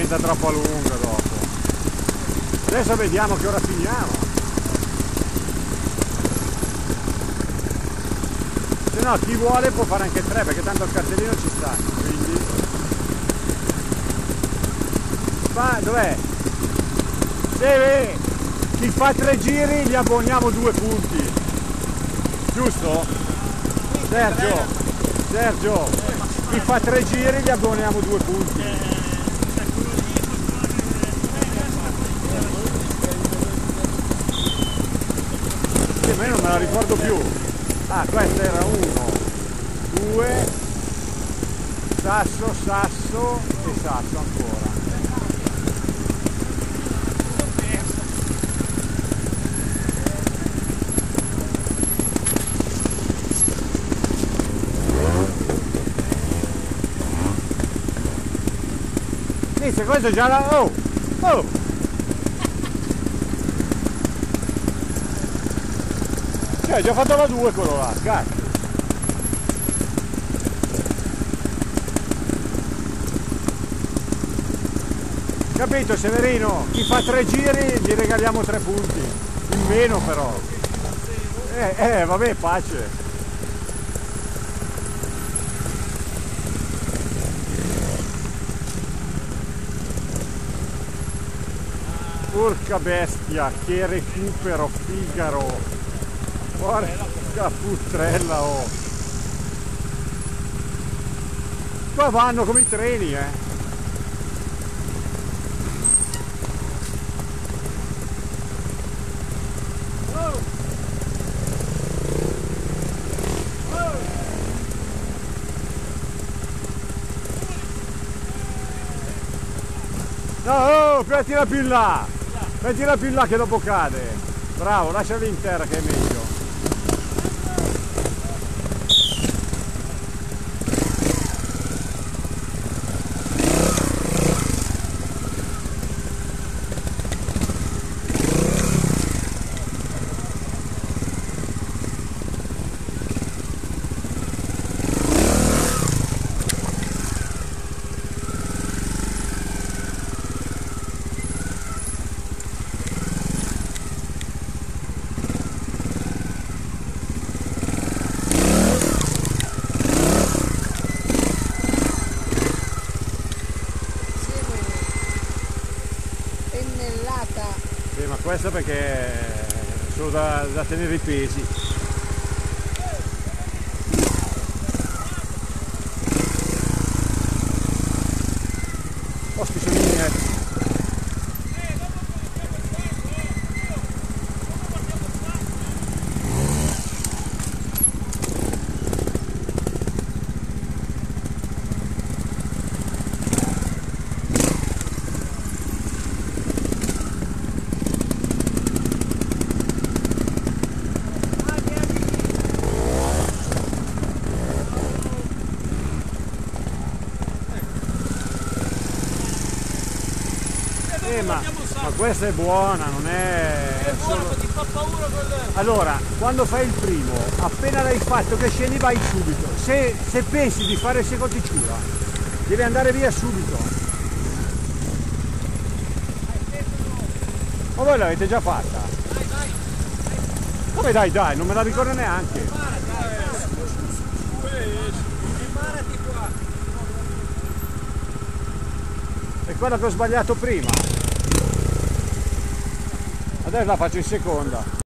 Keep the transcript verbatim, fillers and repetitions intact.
diventa troppo lunga dopo. Adesso vediamo che ora finiamo. Se no chi vuole può fare anche tre, perché tanto il cartellino ci sta, quindi fa, dov'è? Deve, chi fa tre giri gli abboniamo due punti, giusto? Sergio, Sergio, chi fa tre giri gli abboniamo due punti. Sì, ma io non me la ricordo più. Ah, questa era uno, due, sasso, sasso e sasso ancora. Inizia, questo è già la... Oh! Oh! Cioè, hai già fatto la due quello là, cazzo! Capito Severino? Chi fa tre giri gli regaliamo tre punti, in meno però. Eh, eh, vabbè, pace. Porca bestia, che recupero, Figaro! Porca putrella, oh! Qua vanno come i treni, eh! No, oh, mettila più in là! Mettila più in là che dopo cade! Bravo, lasciala in terra che è meglio! Sì, ma questo perché è solo da, da tenere i pesi. Oh, spisciolini, eh. Eh, ma, ma questa è buona, non è... È buono, solo... ti fa paura quel... Allora, quando fai il primo, appena l'hai fatto che scendi vai subito. Se, se pensi di fare il secondo ti ciula, devi andare via subito. Ma voi l'avete già fatta? Dai, dai. Come dai dai, non me la ricordo neanche. Imparati qua. È quella che ho sbagliato prima. Adesso la faccio in seconda.